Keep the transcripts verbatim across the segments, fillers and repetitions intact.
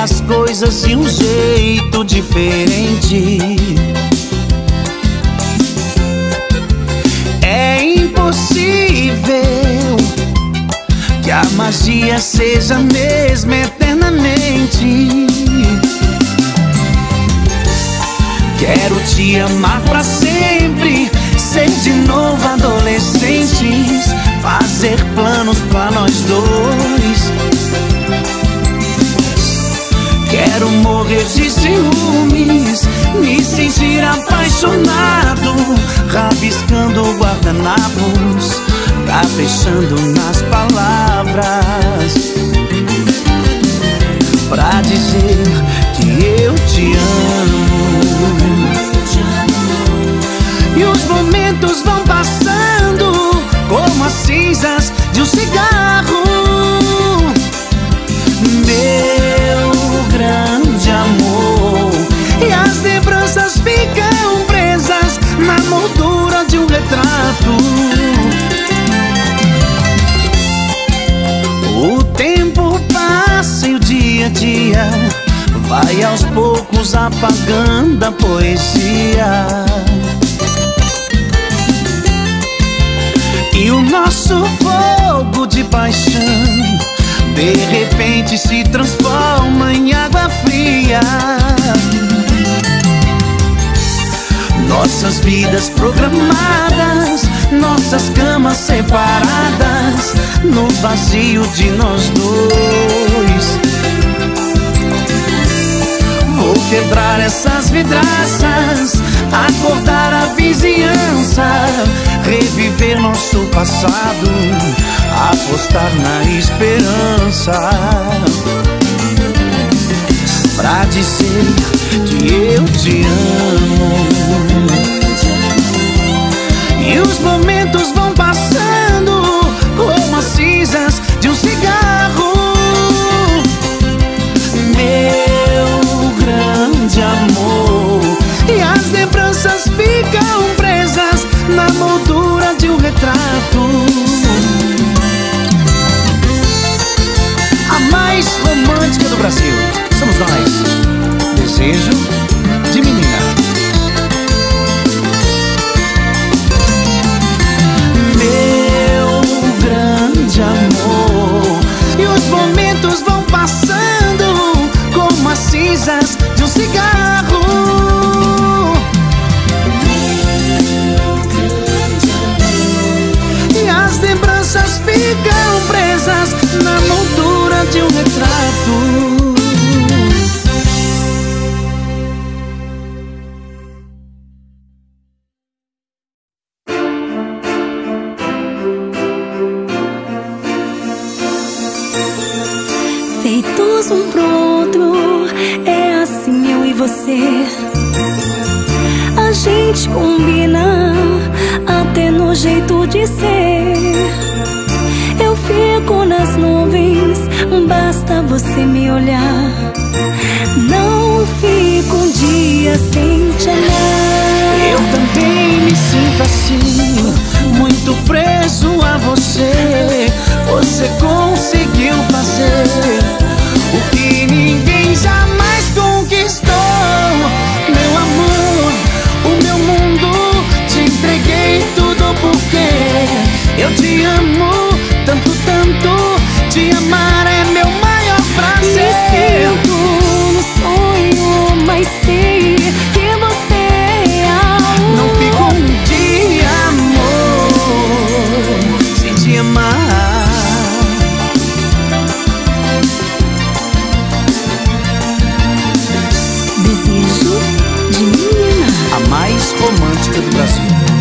as coisas de um jeito diferente. É impossível que a magia seja a mesma eternamente. Quero te amar pra sempre, ser de novo adolescentes, fazer planos pra nós dois. Quero morrer de ciúmes, me sentir apaixonado, rabiscando guardanapos, caprichando nas palavras, pra dizer que eu te amo. E os momentos vão passando como as cinzas de um cigarro. Meu grande amor, e as lembranças ficam presas na moldura de um retrato. O tempo passa e o dia a dia vai aos poucos apagando a poesia. E o nosso fogo de paixão de repente se transforma em água fria. Nossas vidas programadas, nossas camas separadas, no vazio de nós dois. Vou quebrar essas vidraças, acordar a vizinhança, reviver nosso passado, apostar na esperança, pra dizer que eu te amo. E os momentos vão passando como as cinzas de um cigarro. Meu grande amor, e as lembranças ficam presas na moldura de um retrato. A mais romântica do Brasil somos nós, Desejo de Menina. Meu grande amor, e os momentos vão passando como as cinzas de um cigarro. E as lembranças ficam presas na moldura de um retrato. Feitos um pro outro, é assim eu e você. A gente combina até no jeito de ser. Eu fico nas nuvens, basta você me olhar. Não fico um dia sem te amar. Eu também me sinto assim, muito preso a você. Você conseguiu fazer o que ninguém jamais conquistou. Meu amor, o meu mundo, te entreguei tudo porque eu te amo tanto, tanto. Te amar é meu maior prazer. Me sinto no sonho, mas sei que você é amor. Não fico um dia, amor, sem te amar. Desejo de Menina, A mais romântica do Brasil.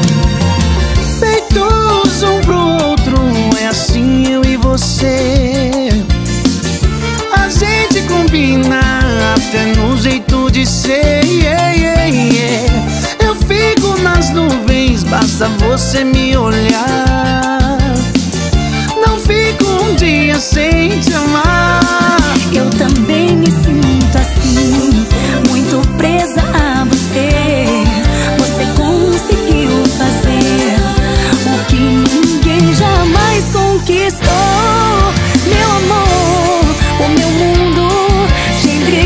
Feitos um pro outro, é assim eu e você. A gente combina até no jeito de ser. Yeah, yeah, yeah. Eu fico nas nuvens, basta você me olhar. Não fico um dia sem te amar. eu também me sinto assim, muito presa a você. Você conseguiu fazer o que ninguém jamais conquistou. Meu amor, o meu mundo te entreguei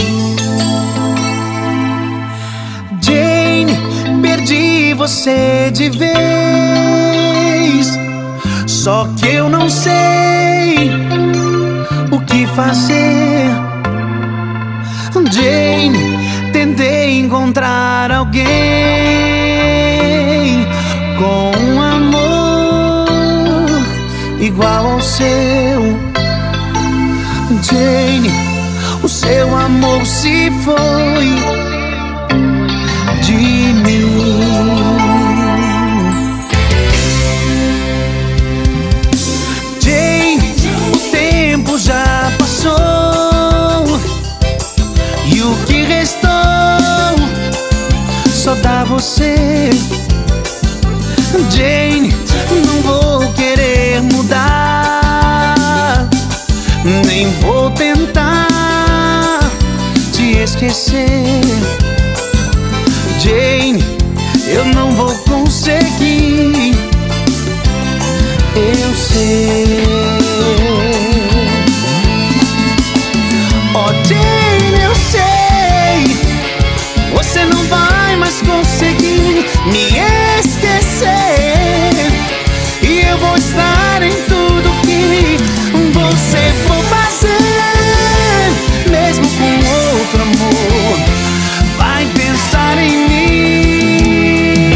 Jane, perdi você de vez. Só que eu não sei o que fazer. Jane, tentei encontrar alguém com um amor igual ao seu. Jane, o seu amor se foi de mim. Jane, o tempo já passou e o que restou só dá você. Jane, não vou querer mudar, nem vou tentar te esquecer. Jane, eu não vou conseguir, eu sei. Oh Jane, eu sei, você não vai mais conseguir me esquecer. E eu vou estar em tudo que você for fazer, mesmo com outro amor. Vai pensar em mim.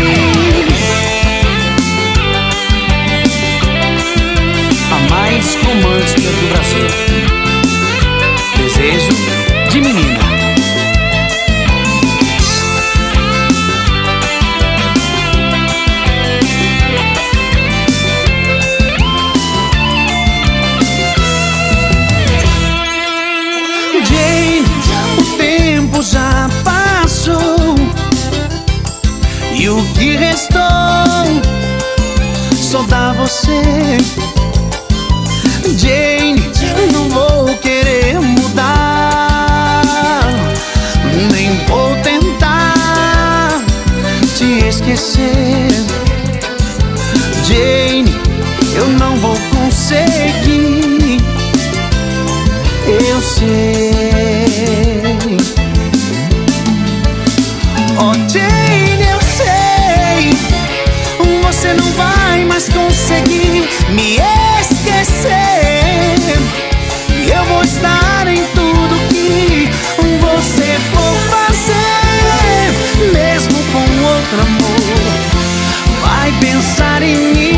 A mais romântica do Brasil. Desejo de menina. Já passou e o que restou só dá você. Jane, não vou querer mudar, nem vou tentar te esquecer. Jane, eu não vou conseguir, eu sei. Oh Jane, eu sei, você não vai mais conseguir me esquecer. Eu vou estar em tudo que você for fazer, mesmo com outro amor. Vai pensar em mim.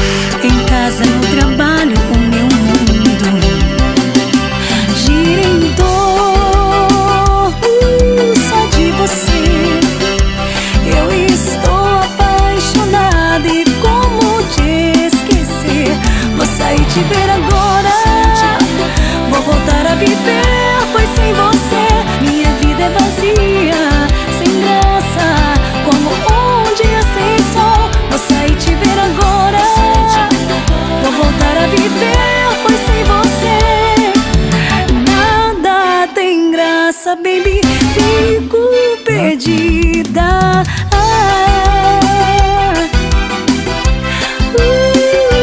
casa, no trabalho, o meu mundo gira em graça, baby, fico perdida. Ah, uh.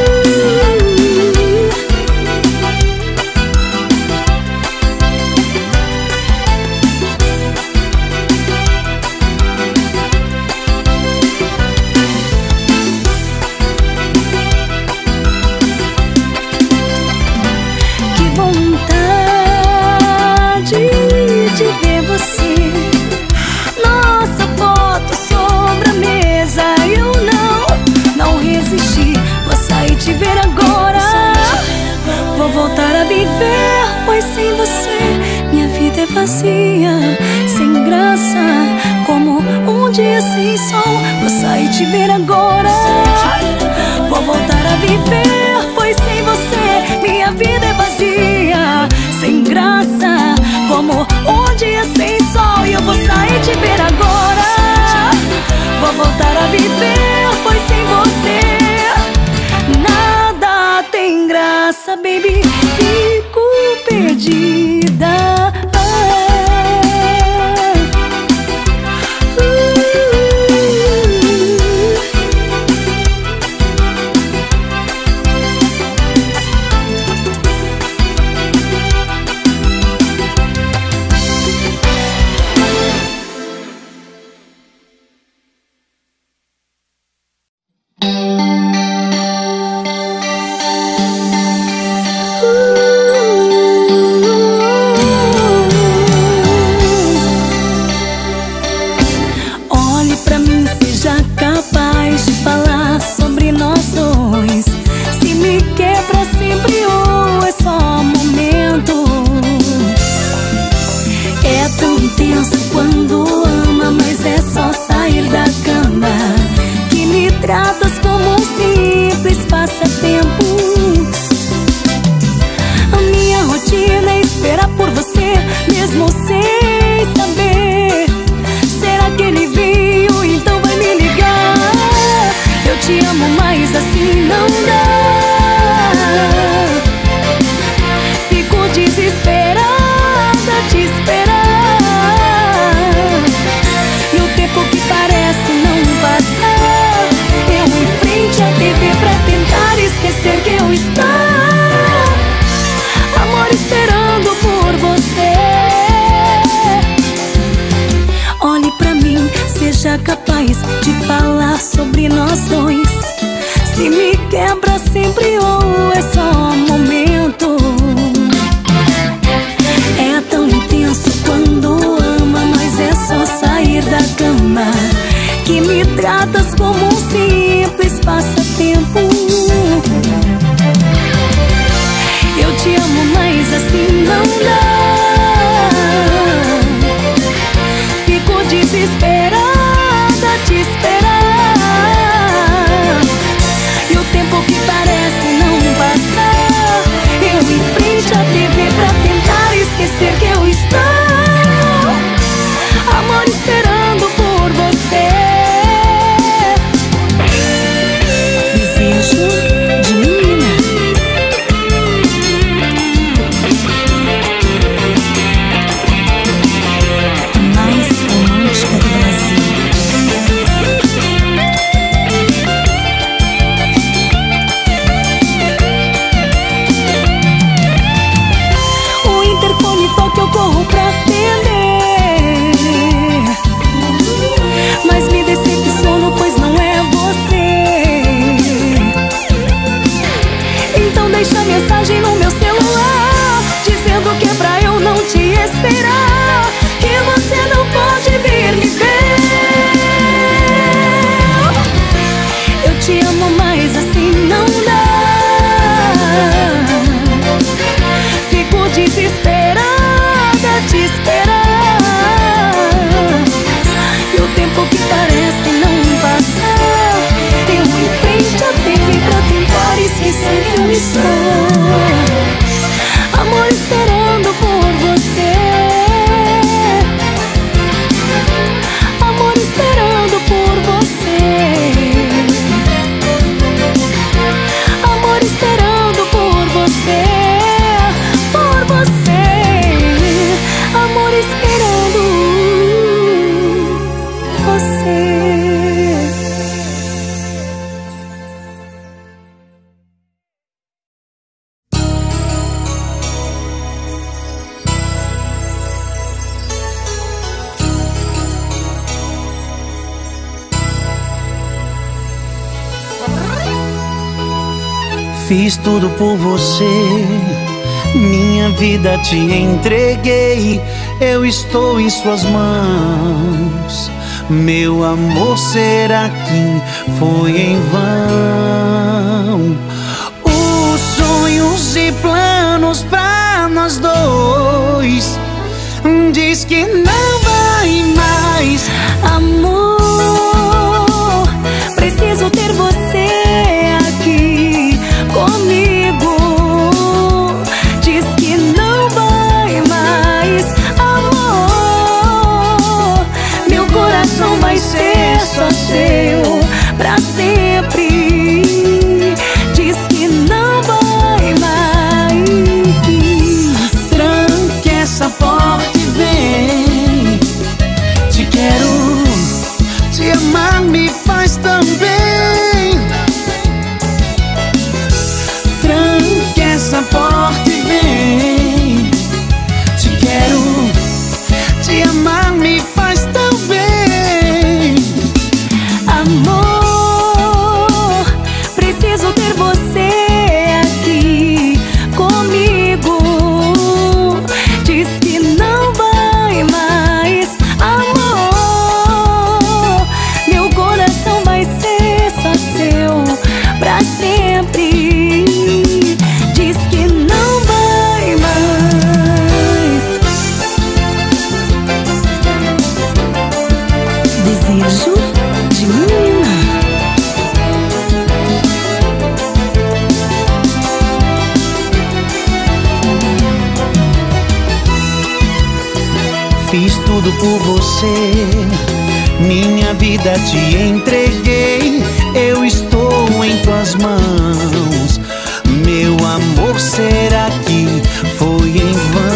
Pois sem você minha vida é vazia, sem graça, como um dia sem sol. Vou sair te ver agora. Vou voltar a viver, pois sem você minha vida é vazia, sem graça, como um dia sem sol. E eu vou sair te ver agora. Vou voltar a viver, pois sem você nada tem graça, baby, fico perdida. Ah, uh, tratas como um simples passatempo. A minha rotina é esperar por você, mesmo sem saber. Será que ele veio, então vai me ligar? Eu te amo, mas assim não dá. Fico desesperada te esperar, e o tempo que parece não passar. A T V pra tentar esquecer que eu estou, amor, esperando por você. Olhe pra mim, seja capaz de falar sobre nós dois. Se me quebra sempre ou é só um momento. É tão intenso quando ama, mas é só sair da cama que me tratas como um simples passatempo. Eu te amo, mas assim não dá. Fico desesperada te esperar, e o tempo que parece não passar. Eu em frente à T V pra tentar esquecer que eu estou, amor, esperando por você. Mensagem no meu celular dizendo que é pra eu não te esperar, que você não pode vir me ver. Eu te amo, mas assim não dá. Fico desesperada te esperar, e o tempo que parece não passar. Eu em frente à T V pra tentar esquecer que eu estou, amor, esperando por você. Amor, esperando por você. Amor, esperando por você. Por você. Amor, esperando. Fiz tudo por você, minha vida te entreguei. Eu estou em suas mãos. Meu amor, será que foi em vão? Os sonhos e planos pra nós dois diz que não vai mais. Amor, preciso ter você aqui comigo. Diz que não vai mais. Amor, meu coração vai ser só seu pra sempre. Diz que não vai mais. Tranque essa porta e vem. Te quero, te amar me faz tão bem. Tranque essa porta e vem. Te quero, te amar me faz tão bem. Amor, preciso ter você aqui comigo. Diz que não vai mais. Amor, meu coração vai ser só seu pra sempre. Diz que não vai mais. Desejo de menina. Fiz tudo por você, minha vida te entreguei. Eu estou em tuas mãos. Meu amor, será que foi em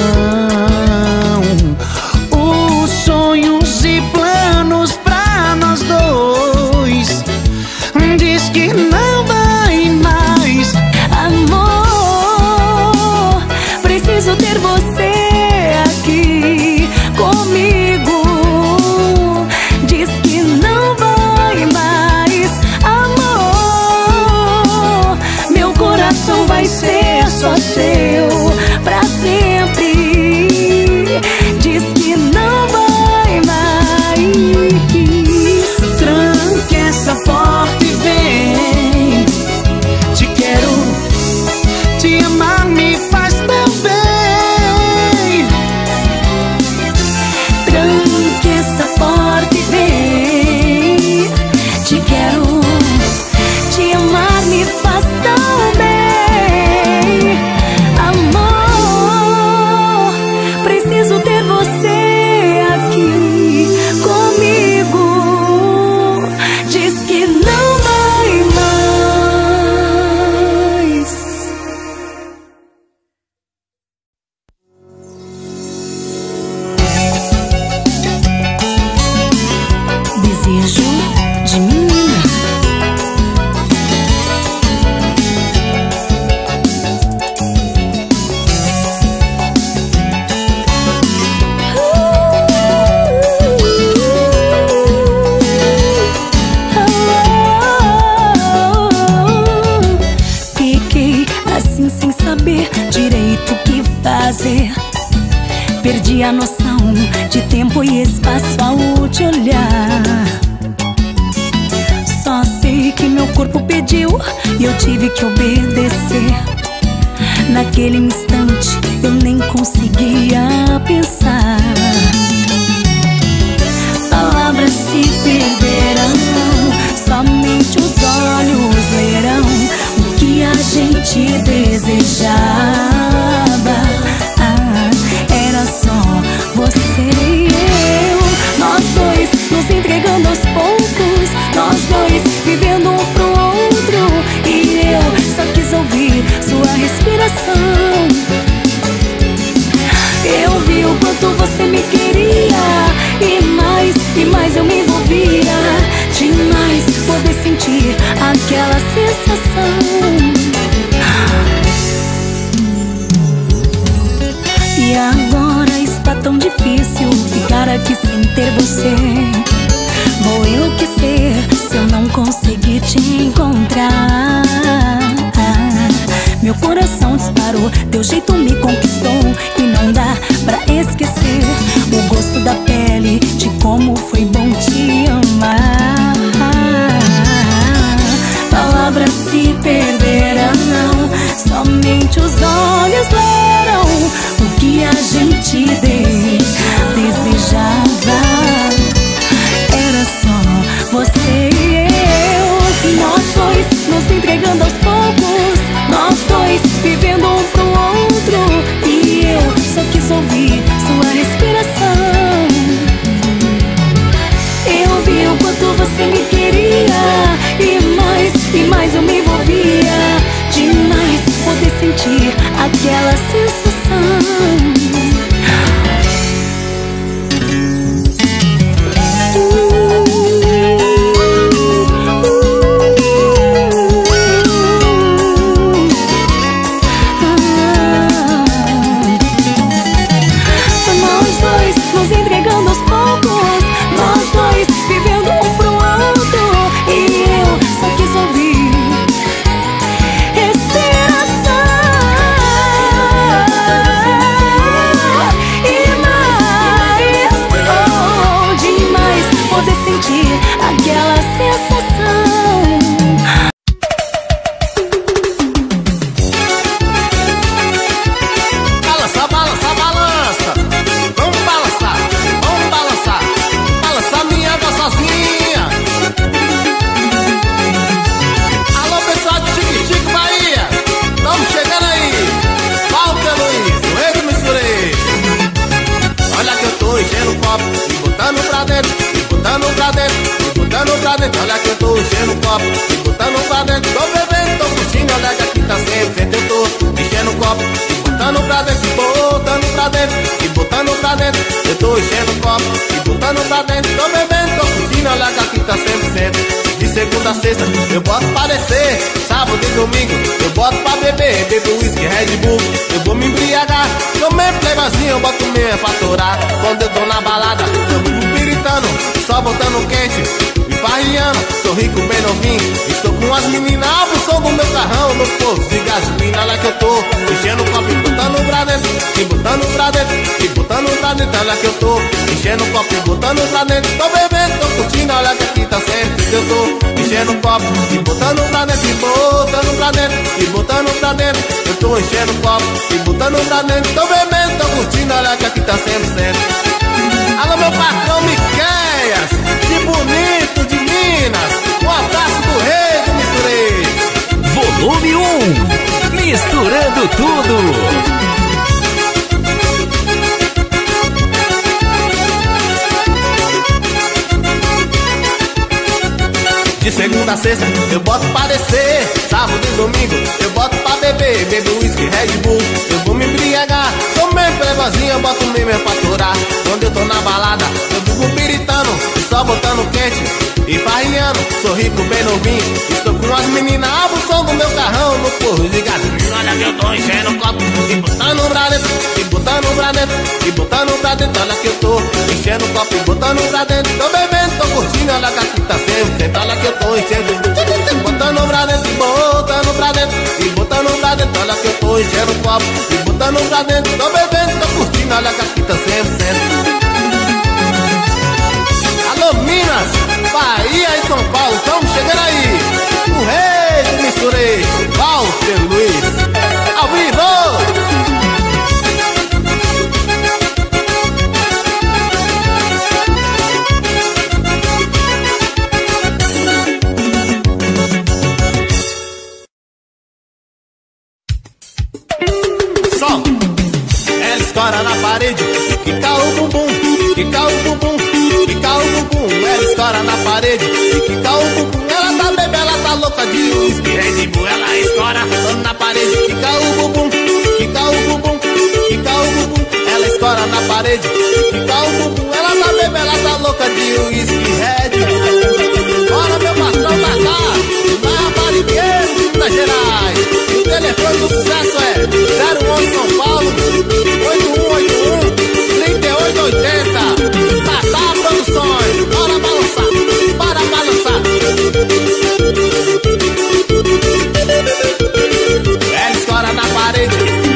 vão? Os sonhos e planos pra nós dois diz que não vai mais. Amor, preciso ter você aqui comigo. Diz que não vai mais. Amor, meu coração vai ser só seu pra sempre. Diz que não vai mais. Tranque essa porta e vem. Te quero, te amar me faz tão bem. Tranque essa porta e vem. Te quero, te amar me faz tão bem. Amor, preciso ter você aqui comigo. Diz que não vai mais. Desejo de menina. Fiquei assim sem saber direito o que fazer. Perdi a noção de tempo e espaço ao te olhar. Só sei que meu corpo pediu e eu tive que obedecer. Naquele instante eu nem conseguia pensar. Palavras se perderão, somente os olhos lerão o que a gente desejava. Ah, era só você e eu, nós dois nos entregando aos poucos, nós dois vivendo um pro outro. E eu só quis ouvir sua respiração. Eu vi o quanto você me queria, e mais, e mais eu me envolvia. Demais poder sentir aquela sensação. E agora está tão difícil ficar aqui sem ter você. Vou enlouquecer se eu não conseguir te encontrar. claro, teu jeito me conquistou e não dá pra esquecer o gosto da pele, de como foi bom te amar. Palavras se perderam, não, somente os olhos leram o que a gente de desejava. Era só você e eu, nós dois nos entregando aos poucos, nós dois vivendo um pro outro. E eu só quis ouvir sua respiração. Eu vi o quanto você me queria, e mais, e mais eu me envolvia. Demais poder sentir aquela sensação. Aquela sensação. Balança, balança, balança. Vamos balançar, vamos balançar. Balança minha gostosinha. Alô pessoal de Chique-Chique, Bahia, estamos chegando aí. Walter Luiz, o rei do misturei. Olha que eu tô enchendo o copo e botando pra dentro, e botando pra dentro, botando pra dentro. Olha que eu tô enchendo o copo e botando pra dentro. Tô bebendo, tô curtindo, olha que aqui tá sempre feito. Eu tô enchendo o copo e botando pra dentro, e botando pra dentro, e botando pra dentro. Eu tô enchendo o copo e botando pra dentro. Tô bebendo, tô curtindo, olha que aqui tá sempre feito. De segunda a sexta eu boto pra descer, sábado e domingo eu boto pra beber. Bebo whisky, Red Bull, eu vou me embriagar. Sou meio playboyzinho, eu boto meia pra torar. Quando eu tô na balada eu vivo piritando, só botando quente e farriando. Sou rico, bem novinho, estou com as meninas. Abro o som do meu carrão no posto de gasolina. Olha que eu tô enchendo o copo e botando pra dentro, e botando pra dentro, e botando pra dentro. Olha que eu tô enchendo o copo e botando pra dentro. Tô bebendo, tô curtindo, olha que aqui tá sempre. Eu tô enchendo o copo e botando pra dentro, e botando pra dentro, e botando pra dentro. Eu tô enchendo o copo e botando pra dentro. Tô bebendo, tô curtindo, olha que aqui tá sempre sempre. Alô meu patrão Miqueias, de Bonito de Minas, um abraço do rei do misturei. Volume um, misturando tudo. De segunda a sexta eu boto pra descer, sábado e domingo eu boto pra beber. Bebo whisky, Red Bull, eu vou me embriagar. Sou meio playboyzinho, eu boto mesmo pra torar. Quando eu tô na balada eu vivo piritando, só botando quente e farriando. Sou rico, bem novinho, estou com as meninas. Abro o som do meu carrão no porro de gasolina. Olha que eu tô enchendo o copo e botando pra dentro, e botando pra dentro, e botando pra dentro. Olha que eu tô enchendo o copo e botando pra dentro. Tô bebendo, tô curtindo, olha que aqui tá sempre sempre. Olha que eu tô enchendo, botando pra dentro, e botando pra dentro, e botando pra dentro. Olha que eu tô enchendo o copo e botando pra dentro. Tô bebendo, tô curtindo, olha que aqui tá sempre sempre. Alô Minas, Bahia e São Paulo, estamos chegando aí. O rei do misturei, Walter Luiz, ao vivo. Som, ela escora na parede, quica o bumbum, quica o bumbum, quica o bumbum. Ela escora na parede, quica o bumbum. Ela tá bebê, ela tá louca de uísque, Red Bull. Ela escora na parede, quica o bumbum, quica o bumbum, quica o bumbum. Ela escora na parede, quica o bumbum. Ela tá bebê, ela tá louca de uísque, Red Bull. Bora meu patrão da casa, na Barigueiro de Minas Gerais. O telefone do sucesso é zero onze São Paulo, oito um oito um, três oito oito zero. Tatá Produções, bora balançar, bora balançar. Ela escora na parede,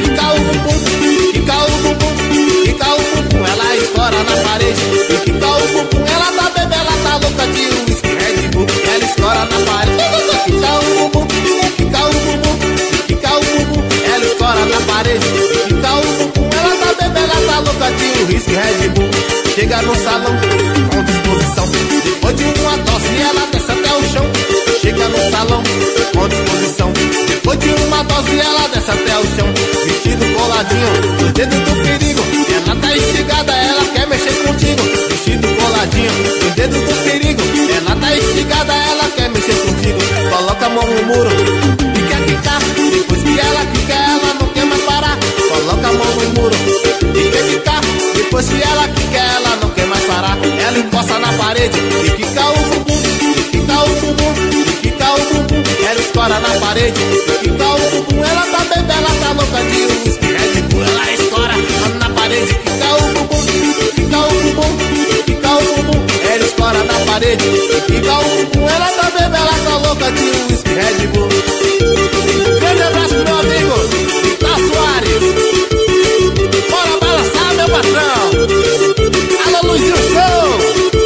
whisky Red Bull. Chega no salão com disposição. Depois de uma dose ela desce até o chão. Chega no salão com disposição. Depois de uma dose ela desce até o chão. Vestido coladinho, os dedos do perigo. Ela tá instigada, ela quer mexer contigo. Vestido coladinho, os dedos do perigo. Ela tá instigada, ela quer mexer contigo. Coloca a mão no muro e quer quicar. Depois que ela quica, ela não quer mais parar. Coloca a mão no muro e quer quicar. Depois que ela quica, ela não quer mais parar. Ela encosta na parede e quica o bumbum. E quica o bumbum, e quica o bumbum. Ela escora na parede e quica o bumbum. Ela tá bebendo, ela tá louca de whisky Red Bull. Ela escora na parede, quica o bumbum. Quica o bumbum, quica o bumbum. Ela escora na parede e quica o bumbum. Ela tá bebendo, ela tá louca de whisky Red Bull. Grande abraço pro meu amigo Tá Soares. Bora balançar, meu patrão. Alô, Luizinho Show.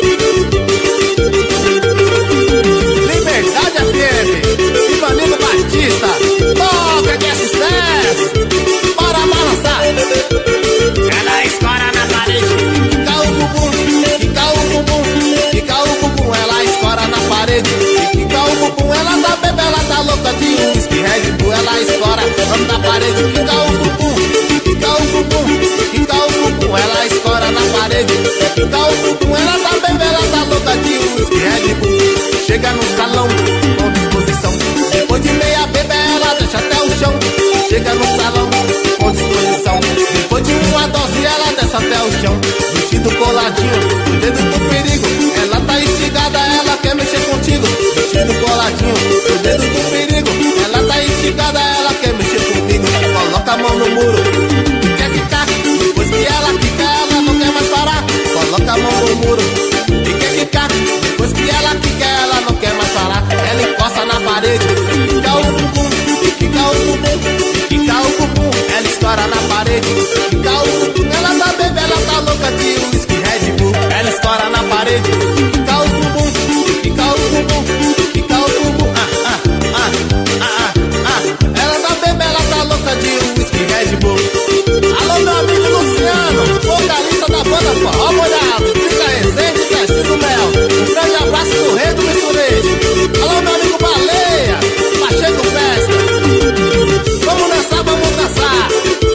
Liberdade F M. Ivanildo Batista. Toca que é sucesso. Bora balançar. Ela escora na parede. Quica o bumbum, quica o bumbum, quica o bumbum. Ela escora na parede. Quica o bumbum. Ela tá bebendo, ela tá louca de whisky Red Bull. Ela escora na parede. Quica o bumbum, quica o bumbum, quica o bumbum. Ela escora na parede. Quica o bumbum. Ela tá bebendo, ela tá louca de whisky Red Bull. Chega no salão com disposição. Depois de meia bebê, ela deixa até o chão. Chega no salão com disposição. Depois de uma dose, ela desce até o chão. Vestido coladinho, o dedo do perigo. Ela tá instigada, ela quer mexer contigo. Vestido coladinho, o dedo do perigo. Ela tá instigada, ela quer mexer comigo. Coloca a mão no muro e quer quicar. Depois que ela quica, ela não quer mais parar. Coloca a mão no muro e quer quicar. Depois que ela quica, ela não quer mais parar. Ela encosta na parede e quica o bumbum. E quica o bumbum, e quica o bumbum. Ela escora na parede e quica o bumbum. Ela tá bebendo, ela tá louca de whisky Red Bull. Ela escora na parede e quica o bumbum. E quica o bumbum, e quica o bumbum. Ah, ah, ah, ah, ah. Ela tá bebendo, ela tá louca de whisky Red Bull. Alô, meu amigo Luciano, vocalista da banda Forró Molhado. Fica Resende, Tecido Mel. Um grande abraço do rei do misturejo. Alô, meu amigo Baleia, Pacheco Festa. Vamos dançar, vamos dançar.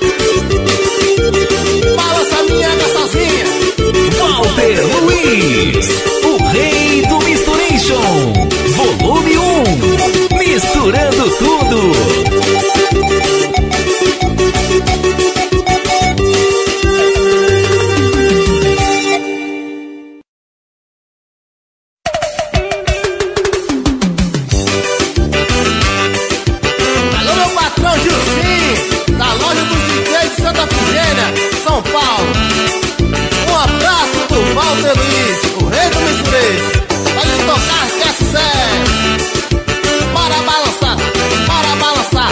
Balança minha gostosinha. Walter Luiz, o rei do Misturation. Volume um. Misturando tudo. São Paulo. Um abraço do Walter Luiz, o rei do misturejo. Pode tocar que é sucesso. Bora balançar, bora balançar.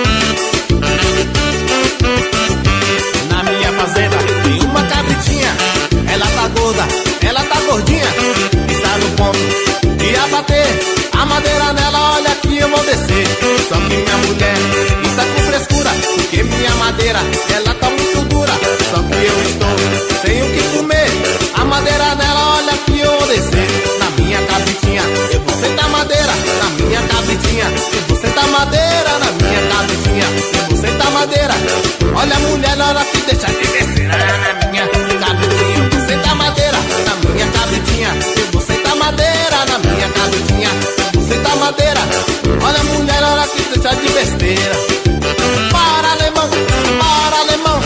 Na minha fazenda tem uma cabritinha. Ela tá gorda, ela tá gordinha. Está no ponto de abater a madeira nela, olha que eu vou descer. Só que minha mulher está com frescura, porque minha madeira, ela tá muito dura. Só que eu estou sem o que comer. A madeira nela, olha que eu vou descer. Na minha cabritinha, eu vou sentar madeira. Na minha cabritinha, eu vou sentar madeira. Na minha cabritinha, eu vou sentar madeira. Olha a mulher na hora que deixa de descer. Na minha cabritinha, eu vou sentar madeira. Na minha cabritinha, eu vou sentar madeira. Na minha cabritinha, eu vou sentar madeira. Olha a mulher na hora que deixa de besteira. Para, alemão, para, alemão.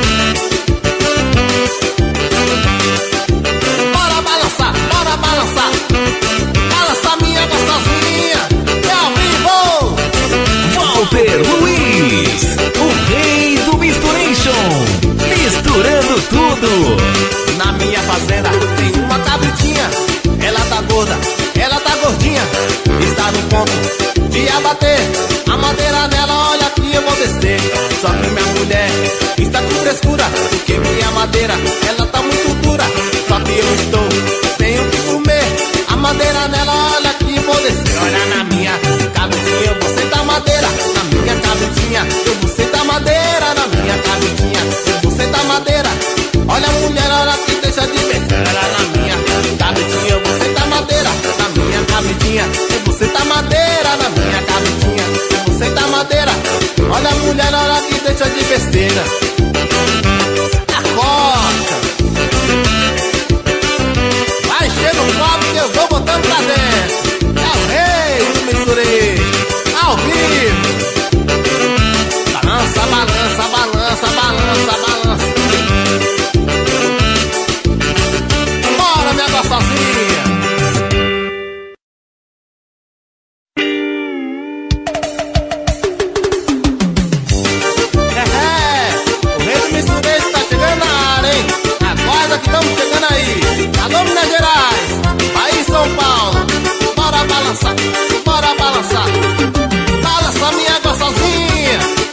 Bora balançar, bora balançar. Balança minha gostosinha. É ao vivo. Walter Luiz, o rei do Misturation. Misturando tudo. Na minha fazenda tem uma cabritinha. Ela tá gorda, ela tá gordinha. Está no ponto de abater a madeira nela, olha que eu vou descer. Só que minha mulher está com frescura, porque minha madeira, ela tá muito dura. Só que eu estou sem o que comer. A madeira nela, olha que eu vou descer. Olha na minha cabritinha, eu vou sentar madeira. Na minha cabritinha, eu vou sentar madeira. Na minha cabritinha, eu vou sentar madeira. Olha a mulher, deixa de besteira na minha cabritinha. Você tá madeira na minha cabritinha. Você tá madeira na minha cabritinha. Você tá madeira. Olha a mulher na hora que deixa de besteira. Acorda. Vai encher no copo que eu vou botando pra dentro. É o rei do mistureiro, ao vivo. Balança, balança, balança, balança, balança. Bora, minha gostosinha. É, é, o rei do mistureiro tá chegando na área, hein? Acorda que estamos chegando aí. Alô, Minas Gerais, Bahia e São Paulo. Bora balançar, bora balançar. Balança, minha gostosinha.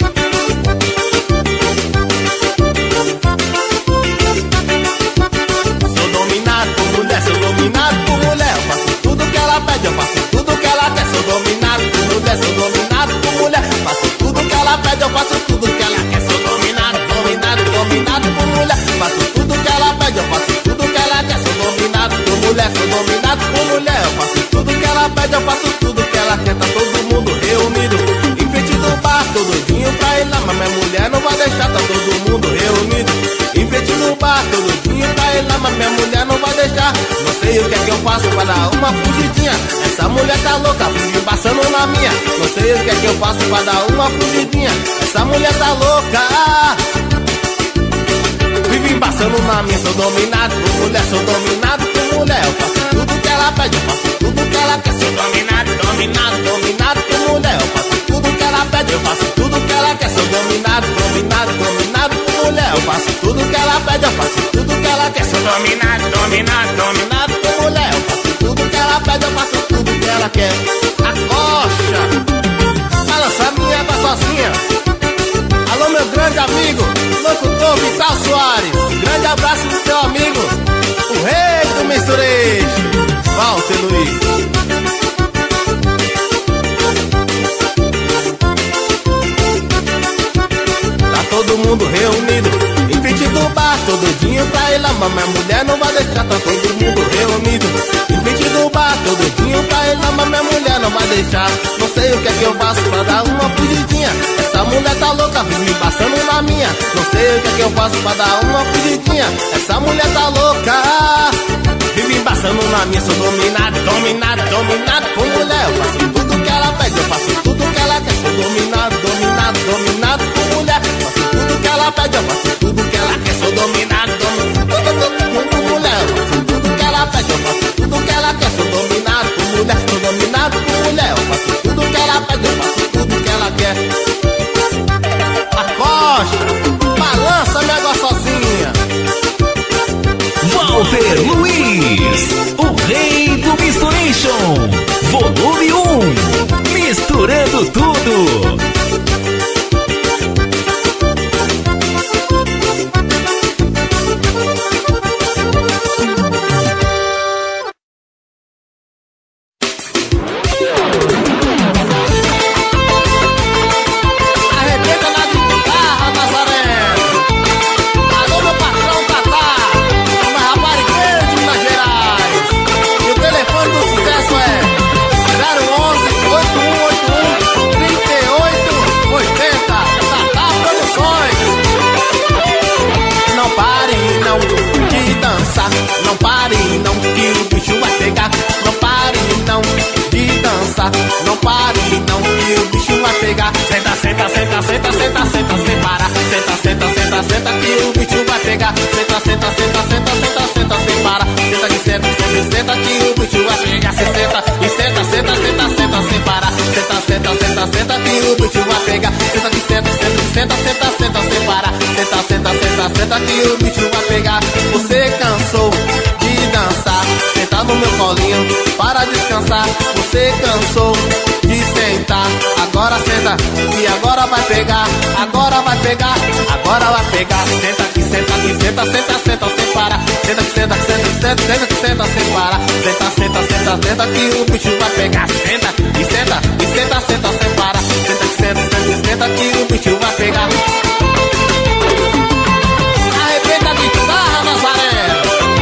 Sou dominado por mulher, eu faço tudo que ela pede, eu faço tudo que ela quer. Sou dominado por mulher, sou dominado por mulher, faço tudo que ela pede, eu faço tudo que ela quer. Sou dominado, dominado, dominado por mulher, faço tudo que ela pede, eu faço tudo que ela quer. Sou dominado por mulher, sou dominado por mulher, eu faço tudo que ela pede, eu faço tudo que ela quer. Tá todo mundo reunido em frente do bar, tô doidinho pra ir lá, mas minha mulher não vai deixar. Tá todo mundo reunido em frente do bar, tô doidinho pra ir lá, mas minha mulher não vai deixar. Não sei o que é que eu faço pra dar uma fugidinha. Essa mulher tá louca, vive passando na minha. Não sei o que é que eu faço pra dar uma fugidinha. Essa mulher tá louca, vive passando na minha. Sou dominado por mulher, sou dominado por mulher. Eu faço tudo que ela pede, eu faço tudo que ela quer. Sou dominado, dominado, dominado por mulher. Eu faço tudo que ela pede, eu faço tudo que ela quer. Sou dominado, dominado, dominado por mulher. Eu faço tudo que ela pede, eu faço tudo que ela quer. Sou dominado, dominado, dominado por mulher. Eu faço tudo que ela pede, eu faço tudo que ela quer. Acocha, balança minha gostosinha. Alô, meu grande amigo, locutor Vital Soares. Grande abraço do seu amigo, o rei do misturejo, Walter Luiz. Todo mundo reunido em frente do bar, tô doidinho pra ir lá, mas minha mulher não vai deixar. Tá todo mundo reunido em frente do bar, tô doidinho pra ir lá, mas minha mulher não vai deixar. Não sei o que é que eu faço pra dar uma fugidinha. Essa mulher tá louca, vive passando na minha. Não sei o que é que eu faço pra dar uma fugidinha. Essa mulher tá louca, vive passando na minha. Sou dominado, dominado, dominado por mulher. Eu faço tudo que ela pede, eu faço tudo que ela quer. Sou dominado, dominado, dominado por mulher. Faço tudo que ela pede, eu faço tudo que ela quer. Sou dominado, dominado por mulher. Eu faço tudo que ela pede, eu faço tudo que ela quer. Sou dominado por mulher, sou dominado por mulher. Eu faço tudo que ela pede, eu faço tudo que ela quer. Acosta, balança minha gostosinha. Walter Luiz, o rei do Misturation, volume um, misturando tudo. Não pare não, que o bicho vai pegar. Não pare não de dançar. Não pare não, que o bicho vai pegar. Senta, senta, senta, senta, senta, senta, sem parar. Senta, senta, senta, senta, que o bicho vai pegar. Senta, senta, senta, senta, senta, senta, sem parar. Senta que senta, senta, senta, que o bicho vai pegar. Cê senta e senta, senta, senta, senta, sem parar. Senta, senta, senta, senta, que o bicho vai pegar. Senta que senta, senta, senta, senta, senta, sem parar. Senta, senta, senta, senta, que o bicho vai pegar. Você cansou de dançar, senta no meu colinho para descansar. Você cansou de sentar, agora senta e agora vai pegar. Agora vai pegar, agora vai pegar. Senta que senta que senta, senta, senta, sem parar. Senta que senta, que senta, que senta, senta, que senta, sem parar. Senta, senta, senta, senta, que o bicho vai pegar. Senta e senta, e senta, senta, sem parar. Senta que senta, senta, que senta, que o bicho vai pegar. Arrebenta a guitarra, Nazaré.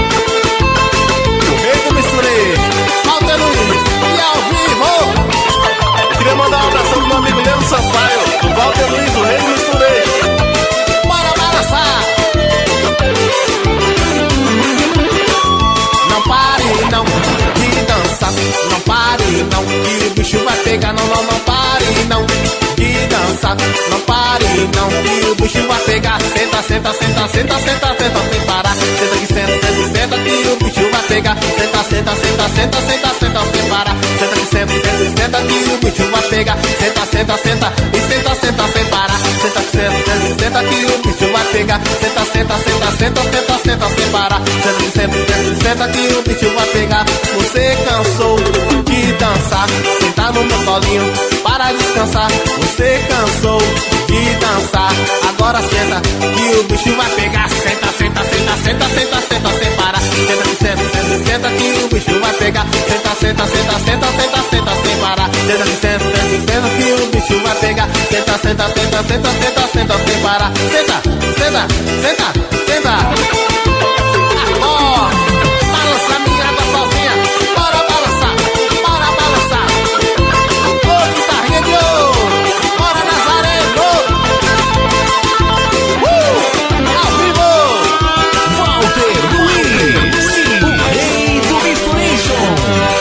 dançar. Não pare não, que o bicho vai pegar. Senta, senta, senta, senta, senta, senta sem parar. Senta que senta, senta, senta, que o bicho vai pegar. Senta, senta, senta, senta, senta, senta sem parar. Senta que senta, senta, senta, que o bicho vai pegar. Senta, senta, senta e senta, senta sem parar. Senta que senta, senta, senta, que o bicho vai pegar. Senta, senta, senta, senta, senta, senta sem parar. Senta que senta, senta, senta, que o bicho vai pegar. Você cansou de dançar, sentar no meu colinho para descansar. Você cansou de dançar, agora senta que o bicho vai pegar. Senta, senta, senta, senta, senta, senta sem parar. Senta que senta, senta, senta, que o bicho vai pegar. Senta, senta, senta, senta, senta, senta sem parar. Senta que senta, senta, senta, que o bicho vai pegar. Senta, senta, senta, senta, senta, senta sem parar. Senta, senta, senta, senta. Ó, balança minha água sozinha. Bora balançar, bora balançar. Ô, guitarrinha de ouro. Bora Nazareno. Uh, ao vivo. Walter Luiz, o rei do Misturation.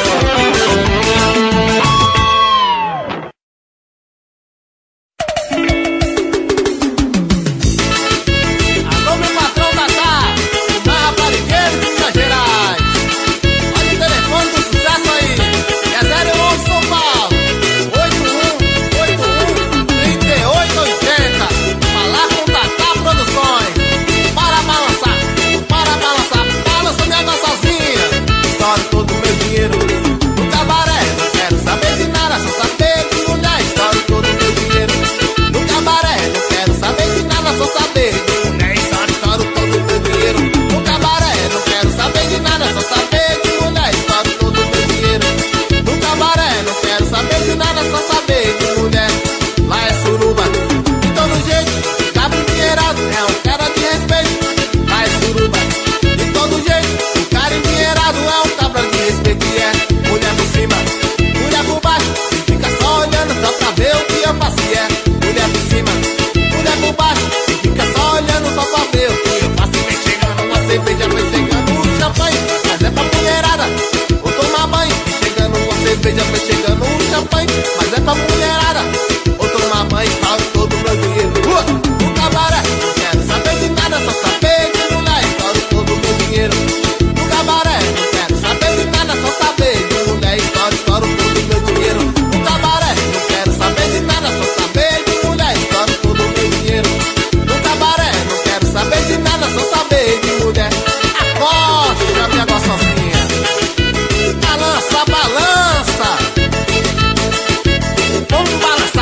Alô, meu patrão da cá, o mais raparigueiro de Minas Gerais. Olha o telefone do sucesso aí, é zero onze São Paulo, oito um oito um, três oito oito zero. Falar com Tatá Produções. Bora balançar, bora balançar, balança minha água sozinha. Estouro todo o meu dinheiro no cabaré, não quero saber de nada, só saber de mulher. Estouro todo o meu dinheiro no cabaré, não quero saber de nada, só saber de mulher. Estouro, estouro todo o meu dinheiro no cabaré, não quero saber de nada, só saber de mulher. Estouro todo o meu dinheiro no cabaré, não quero saber de nada, só saber de mulher. Lá é suruba de todo jeito, cabra endinheirado é um cara de respeito. Lá é suruba de todo jeito, o cara endinheirado é um cabra de respeito. E é mulher por cima, mulher por baixo, e fica só olhando só pra ver o que eu faço. E é mulher por cima, mulher por baixo, e fica só olhando só pra ver o que eu faço. E vem chegando uma cerveja, vem chegando um champanhe, mas é pra mulherada ou tomar banho. Vem chegando uma cerveja, vem chegando um champanhe, mas é pra mulherada ou tomar banho. Estouro todo o meu dinheiro uh, no cabaré, não quero saber de nada, só saber de mulher. Estouro todo o meu dinheiro no cabaré, não quero saber de nada, só saber de mulher. Estouro, estouro todo o meu dinheiro no cabaré, não quero saber de nada, só saber de mulher. Estouro todo o meu dinheiro no cabaré, não quero saber de nada, só saber de mulher. Acosta minha água sozinha. Balança, balança. Vamos balançar.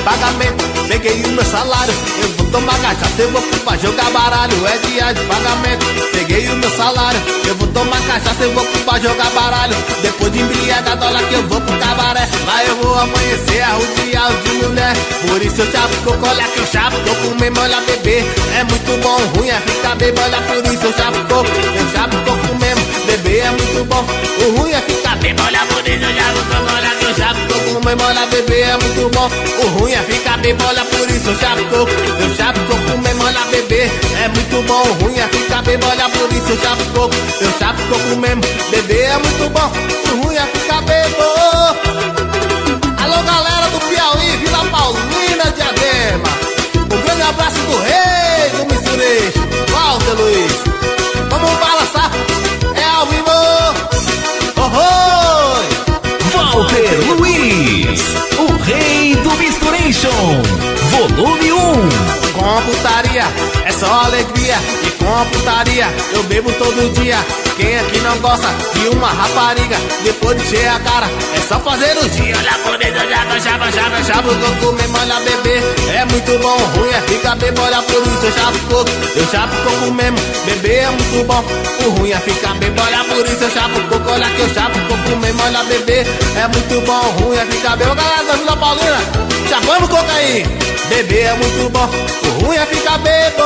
pagamento, peguei o meu salário. Eu vou tomar cachaça, eu vou pra jogar baralho. É dia de pagamento, peguei o meu salário. Eu vou tomar cachaça, eu vou pra jogar baralho. Depois de embriagar dólar que eu vou pro cabaré. Lá eu vou amanhecer arrodeado de mulher. Por isso eu chapo coco, olha que eu chapo coco mesmo, olha bebê. É muito bom, ruim é ficar bebo, olha por isso eu chapo coco. Eu chapo coco mesmo, bebê é muito bom. O ruim é ficar bebo, olha por isso eu chapo coco, olha que eu chapo coco mesmo, olha bebê é muito bom. O ruim é ficar bebo, olha por isso eu chapo coco. Eu chapo coco mesmo, olha bebê é muito bom. O ruim é ficar bebo, olha por isso eu chapo coco. Eu chapo coco mesmo, bebê é muito bom. O ruim é ficar bebo. Alô galera do Piauí, Vila Paulina, Diadema. Um grande abraço do rei do misturejo, Walter Luiz. Vamos balançar, é ao vivo. Oh, oh. Walter Luiz, o rei do Misturation, volume um. Com putaria é só alegria, e com putaria eu bebo todo dia. Quem aqui não gosta de uma rapariga? Depois de encher a cara é só fazer o dia. Olha por dentro, olha, chapa, chapa, chapa o coco mesmo, olha bebê é muito bom, ruim é ficar bebo, olha por isso eu chapo coco. Eu chapo coco mesmo, bebê é muito bom. O ruim é ficar bebo, olha por isso eu chapo coco. Olha que eu chapo coco mesmo, olha bebê é muito bom, ruim é ficar bebo. Galera da Vila Paulina, chapamos coco aí. Bebê é muito bom, o ruim é ficar bebo.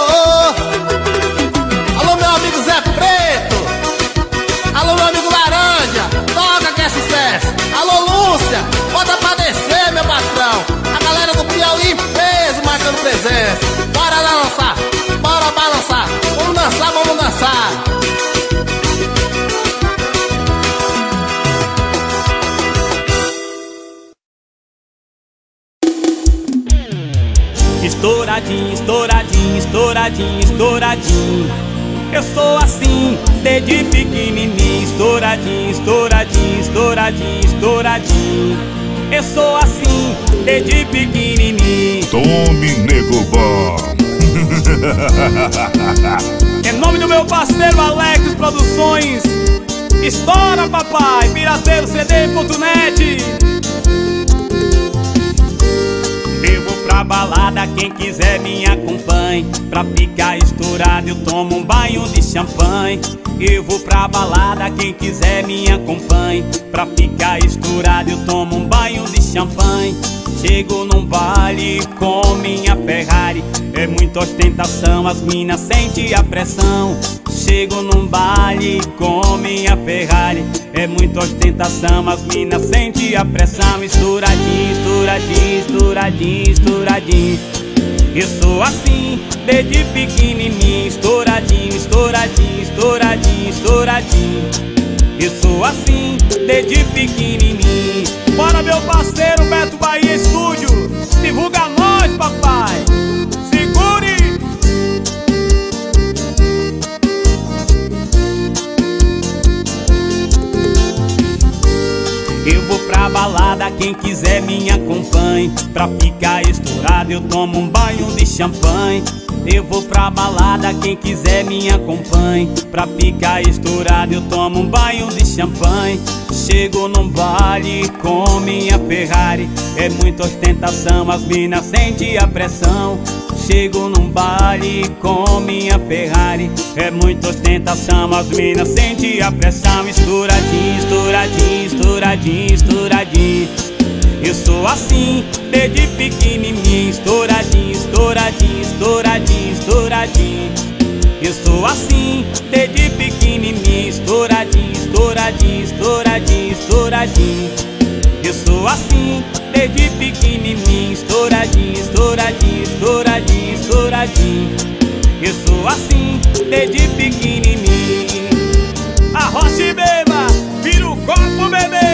Alô meu amigo Zé Preto, alô meu amigo Laranja, toca que é sucesso. Alô Lúcia, bota pra descer meu patrão. A galera do Piauí em peso marcando presença. Bora dançar, bora balançar. Vamos dançar, vamos dançar. Estouradinho, estouradinho, estouradinho, estouradinho. Eu sou assim, desde pequenininho. Estouradinho, estouradinho, estouradinho, estouradinho. Eu sou assim, desde pequenininho. Tome, nego bom. Em nome do meu parceiro Alex Produções. Estoura, papai, pirateiro C D ponto net. Eu vou pra balada, quem quiser me acompanhe. Pra ficar estourado eu tomo um banho de champanhe. Eu vou pra balada, quem quiser me acompanhe. Pra ficar estourado eu tomo um banho de champanhe. Chego num baile com minha Ferrari. É muita ostentação, as minas sentem a pressão. Chego num baile com minha Ferrari. É muita ostentação, as minas sentem a pressão. Estouradinho, estouradinho, estouradinho, estouradinho. Eu sou assim, desde pequenininho. Estouradinho, estouradinho, estouradinho, estouradinho. Eu sou assim, desde pequenininho. Bora meu parceiro Beto Bahia Estúdio, divulga nós, papai. Segure! Eu vou pra balada, quem quiser me acompanhe. Pra ficar estourado eu tomo um banho de champanhe. Eu vou pra balada, quem quiser me acompanhe. Pra ficar estourado eu tomo um banho de champanhe. Chego num baile com minha Ferrari. É muita ostentação, as minas sentem a pressão. Chego num baile com minha Ferrari. É muita ostentação, as minas sentem a pressão. Estouradinho, estouradinho, estouradinho, estouradinho. Eu sou assim, desde pequenininho. Estouradinho, estouradinho, estouradinho, estouradinho. Eu sou assim, desde pequenininho. Estouradinho, estouradinho, estouradinho, estouradinho. Eu sou assim, desde pequenininho. Estouradinho, estouradinho, estouradinho, estouradinho. Eu sou assim, desde pequenininho. Arrocha e beba, vira o copo, bebê.